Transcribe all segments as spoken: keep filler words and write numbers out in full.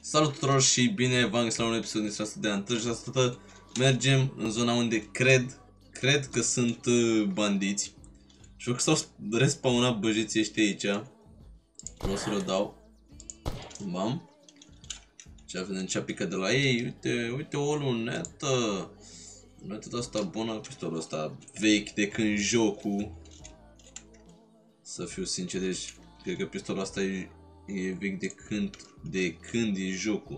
Salut tuturor și bine v-am găsit la un episod din asta de Hunter și astăzi mergem în zona unde cred, cred că sunt uh, bandiți. Și văd că s-au respawnat băjeții ăștia aici. O să le dau. Bam. Ce vedem ce a picat de la ei. Uite, uite o lunetă. Lunetă asta bună, pistolul ăsta vechi de când jocul. Să fiu sincer, deci cred că pistolul ăsta e, e vechi de când, de când e jocul.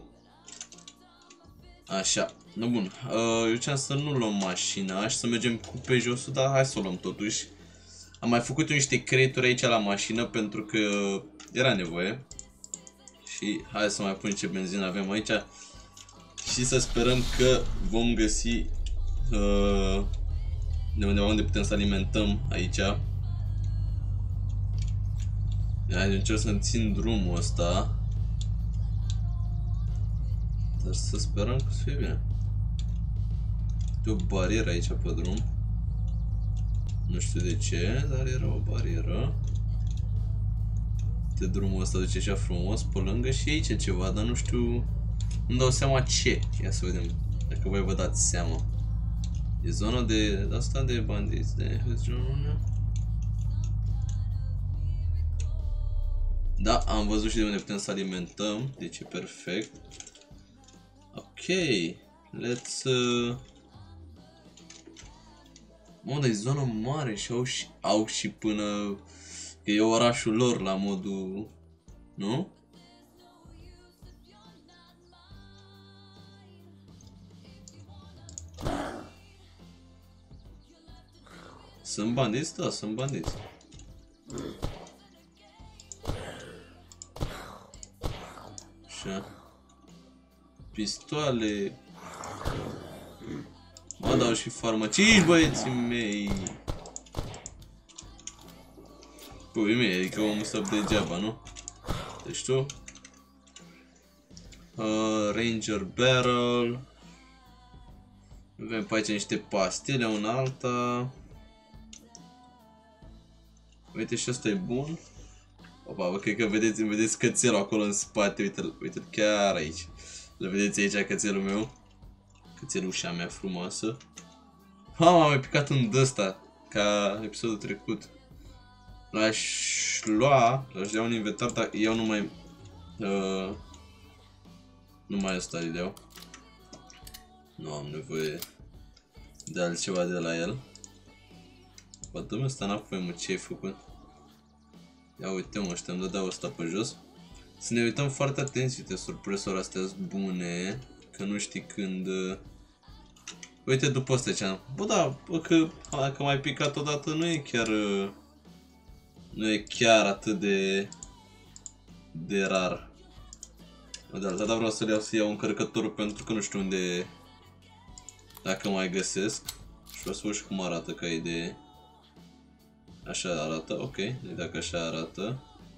Așa, no bun, uh, eu ce-am să nu luăm mașina și să mergem cu Peugeot-ul, dar hai să o luăm totuși. Am mai făcut eu niște creaturi aici la mașină pentru că era nevoie. Și hai să mai pun ce benzină avem aici. Și să sperăm că vom găsi uh, de undeva unde putem să alimentăm aici. Ia, încerc să-mi țin drumul ăsta. Dar să sperăm că să fie bine. E o barieră aici pe drum. Nu știu de ce, dar era o barieră. De drumul ăsta duce așa frumos pe lângă și aici ceva, dar nu știu. Nu dau seama ce. Ia să vedem dacă voi vă dați seama. E zona de, de asta de bandiți, de hăzgiunea. Da, am văzut și de unde putem să alimentăm, deci e perfect. Ok, let's... Uh... Mă, dar e zonă mare și au și, au și până... Că e orașul lor la modul... Nu? Sunt bandiți? Da, sunt bandiți. Așa. Pistoale. Mă dau și farmaciști, băieții mei. Pui mei, adică omul stă degeaba, nu? Deci tu uh, Ranger Barrel. Avem pe aici niște pastile, una alta. Uite și ăsta e bun. Opa, bă, cred că vedeți, vedeți cățelul acolo în spate, uite-l, uite-l chiar aici. Îl vedeți aici, cățelul meu. Cățelușa mea frumoasă. Mama, m-a picat un d-ăsta, ca episodul trecut. L-aș lua, l-aș lua un inventar, dar eu nu mai... Uh, nu mai ăsta îl iau. Nu am nevoie de altceva de la el. Bă, dă-mi ăsta înapoi, mă, ce ai făcut? Ia uite, mă, ăștia, îmi dădeau ăsta pe jos. Să ne uităm foarte atenți, uite, surpresorile astea sunt bune, că nu știi când... Uite, după ăsta ce-am... Bă, da, bă, că dacă m-ai picat odată nu e chiar... Nu e chiar atât de... de rar. De alta, dar vreau să le iau, să iau un încărcător pentru că nu știu unde... Dacă mai găsesc. Și vreau să văd și cum arată ca idee. Așa arată, ok, dacă așa arată.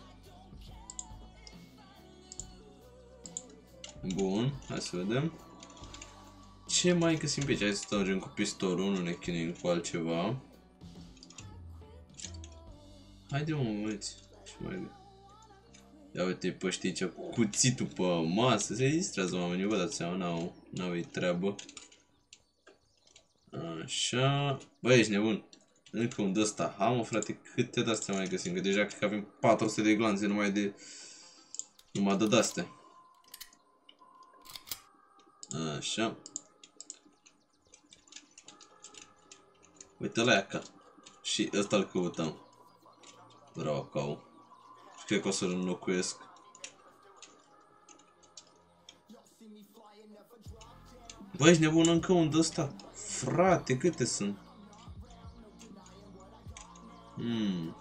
Bun, hai să vedem. Ce mai găsim pe aici? Hai să mergem cu pistolul, nu ne chinuim cu altceva. Haide, mă, măți. Ce mai... Ia uite pe ăștia aici, cuțitul pe masă. Se distrează oamenii, vă dați seama, n-au, n-au-i treabă. Așa. Bă, ești nebun. Încă un d-ăsta. Ha, mă, frate, câte de-astea mai găsim? Că deja cred că avem patru sute de glanțe numai de... Numai de d-astea. Așa. Uite la ea ca. Și ăsta-l căutăm. Vreau cau. Și cred că o să-l înlocuiesc. Bă, ești nebun, încă un d-ăsta. Frate, câte sunt? Hmm.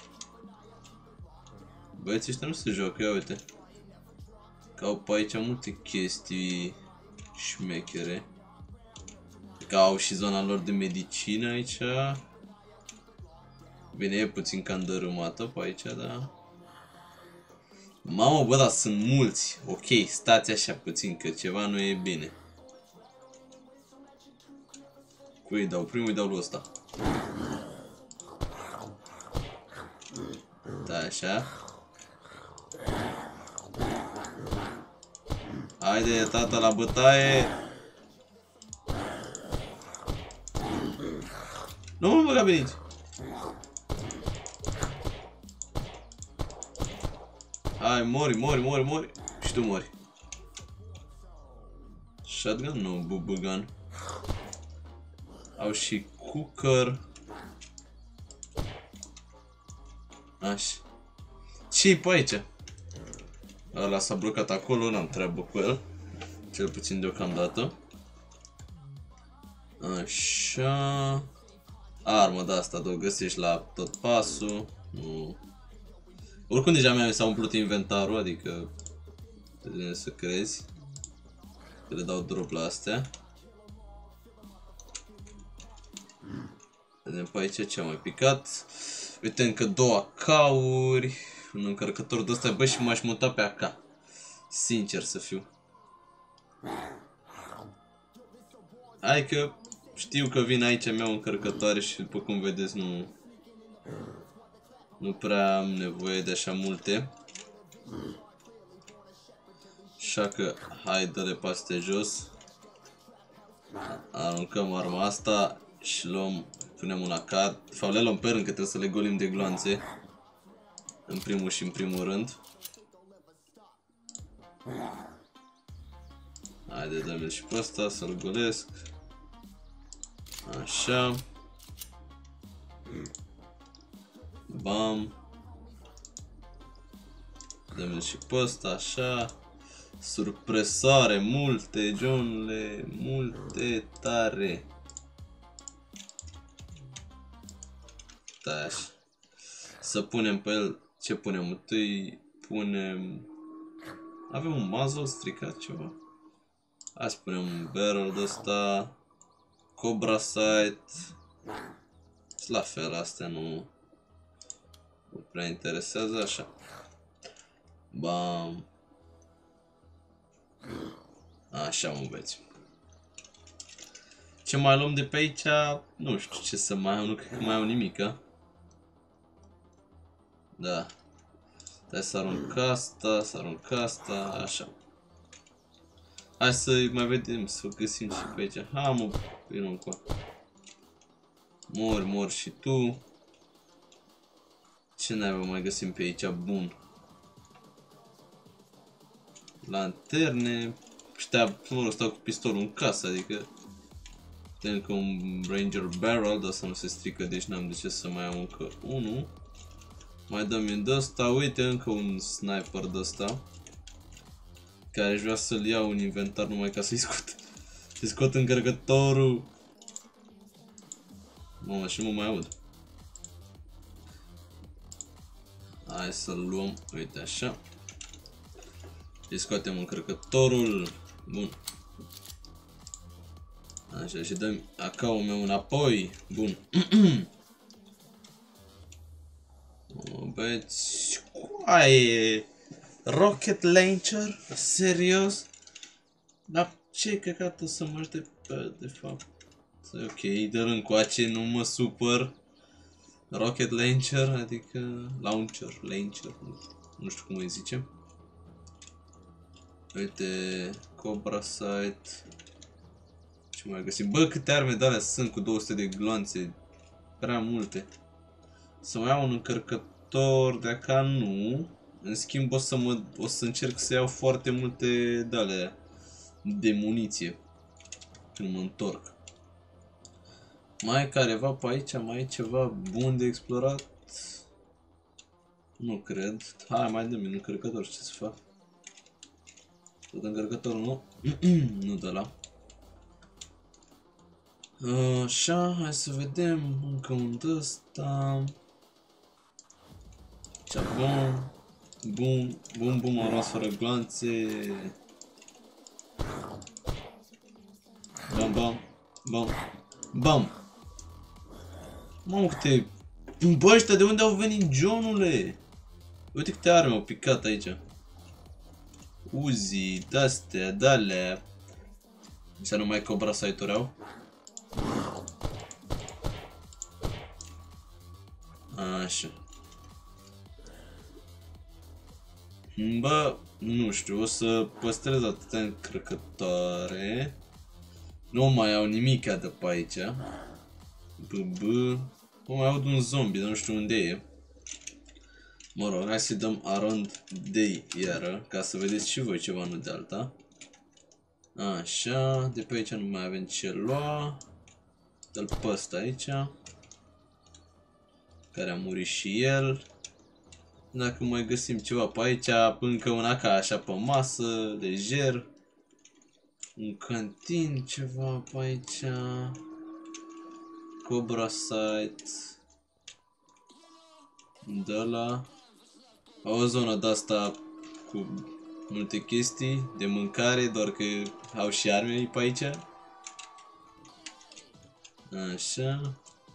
Băieții ăștia nu se joacă, ia uite. Că au pe aici multe chestii șmechere. Că au și zona lor de medicină aici. Bine, e puțin cam dărâmată pe aici, da. Mamă, bă, dar sunt mulți. Ok, stați așa puțin, că ceva nu e bine. Cui îi dau? Primul îi dau lui ăsta. Da, așa. Haide, tata, la bătaie! Nu mă băga pe nici! Hai, mori, mori, mori, mori! Și tu mori! Shotgun? Nu, bubugan. Au și cooker. Așa. Ce-i pe aici? Ăla s-a blocat acolo, n-am treabă cu el. Cel puțin deocamdată. Așa. Armă de asta, o găsești la tot pasul. Nu. Oricum deja mi s-a umplut inventarul, adică trebuie să crezi că le dau drop la astea. Vedem pe aici ce am mai picat. Uite, încă două A K-uri. Un încărcător de ăsta. Bă, și m-aș muta pe A K. Sincer să fiu. Hai că știu că vin aici, mi-au încărcătoare și după cum vedeți nu... Nu prea am nevoie de așa multe. Așa că hai, dă-le pe astea jos. Aruncăm arma asta și luăm, punem un A K. De fapt le luăm pe rând că trebuie să le golim de gloanțe. În primul și în primul rând. Haide, dă-mi și pe ăsta să-l golesc. Așa. Bam. Dă-mi și pe ăsta, așa. Surpresoare, multe, Johnule, multe, tare. Da, așa. Să punem pe el, ce punem? Întâi punem... Avem un muzzle stricat ceva? Hai să punem un barrel de ăsta. Cobra sight. La fel, astea nu... Nu prea interesează, așa. Bam. Așa, mă băieți. Ce mai luăm de pe aici? Nu știu ce să mai am, nu cred că mai au nimica. Da. Hai să arunc asta, să arunc asta, așa. Hai să mai vedem, să o găsim și pe aici. Ha, mă, vină încoa. Mor, mor și tu. Ce naiba mai găsim pe aici? Bun. Lanterne. Ăștia, mă, stau cu pistolul în casă, adică... Tem că un Ranger Barrel, dar să nu se strică, deci n-am de ce să mai am încă unul. Mai dăm-mi de ăsta, uite încă un sniper de ăsta. Care aș vrea să-l iau în inventar numai ca să-i scot. Să-i scot încărcătorul. Mamă, și mă mai aud. Hai să-l luăm, uite așa. Și scoatem încărcătorul. Bun. Așa, și dăm A K-ul meu înapoi. Bun. Băieți, coaie. Rocket launcher? Serios? Dar ce căcat o să mă aștept de fapt? Ok, de încoace, nu mă supăr. Rocket launcher, adică launcher, launcher, nu știu, nu știu cum îi zice. Uite, Cobra sight. Ce mai găsim? Bă, câte arme de alea sunt cu două sute de gloanțe. Prea multe. Să mai iau un încărcător de acá, nu. În schimb o să, mă, o să încerc să iau foarte multe de alea de muniție când mă întorc. Mai e careva pe aici? Mai e ceva bun de explorat? Nu cred. Hai, mai dă-mi un încărcător, ce să fac? Tot încărcătorul nu? Nu de la. Așa, hai să vedem. Încă un d-ăsta. Cea bun. Bun, bun, bun, am rămas fără gloanțe. Bam, bam, bam, bam. Mamă, câte... Bă, ăștia de unde au venit, Johnule? Uite câte arme au picat aici. Uzi, de-astea, de-alea. Ăștia numai Cobra sight-uri au. Așa. Bă, nu știu, o să păstrez atâtea încărcătoare. Nu mai au nimica de pe aici. B-b. O mai aud un zombie, dar nu știu unde e. Mă rog, hai să-i dăm Around Day iară, ca să vedeți și voi ceva, nu de alta. Așa, de pe aici nu mai avem ce lua. Dă-l pe ăsta aici, care a murit și el. Dacă mai găsim ceva pe aici, încă una ca așa pe masă, lejer. Un cantin, ceva pe aici. Cobra Site. De la o zonă de asta cu multe chestii de mâncare, doar că au și arme pe aici. Așa.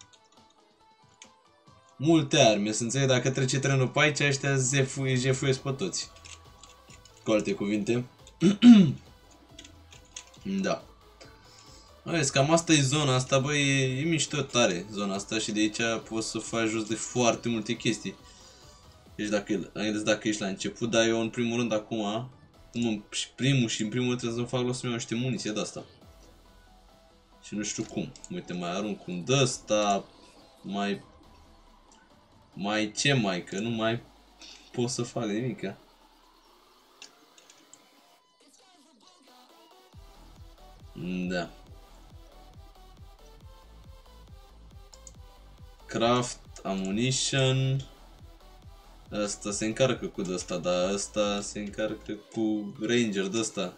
Multe arme, să înțeleg, dacă trece trenul pe aici, ăștia jefuiesc pe toți. Cu alte cuvinte. Da. Vezi, cam asta e zona asta, băi, e, e mișto tare zona asta și de aici poți să faci jos de foarte multe chestii. Deci dacă, dacă ești la început, dar eu în primul rând acum, cum și primul și în primul rând trebuie să-mi fac loc să-mi iau niște muniție de asta. Și nu știu cum. Uite, mai arunc un d-ăsta, mai... Mai ce mai, că nu mai pot să fac nimica. Da. Craft, ammunition. Asta se încarcă cu d-asta, dar asta se încarcă cu ranger d-asta.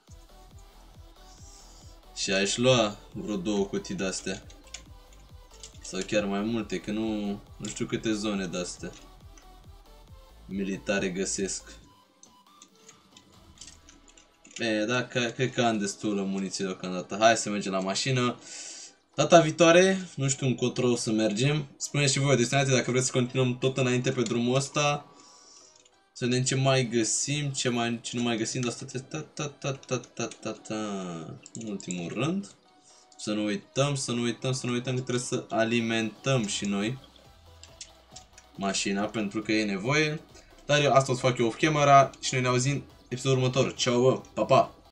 Și aș lua vreo două cutii de-astea. Sau chiar mai multe, că nu, nu știu câte zone de-astea militare găsesc. E, da, cred că am destulă muniție deocamdată. Hai să mergem la mașină. Data viitoare, nu știu încotro o să mergem. Spuneți și voi o destinație dacă vreți să continuăm tot înainte pe drumul ăsta. Să vedem ce mai găsim, ce, mai, ce nu mai găsim, dar asta ta, ta, ta, ta, ta, ta, ta. În ultimul rând. Să nu uităm, să nu uităm, să nu uităm că trebuie să alimentăm și noi mașina, pentru că e nevoie. Dar eu asta o să fac eu off camera și noi ne auzim episodul următor. Ceau, bă, pa, pa!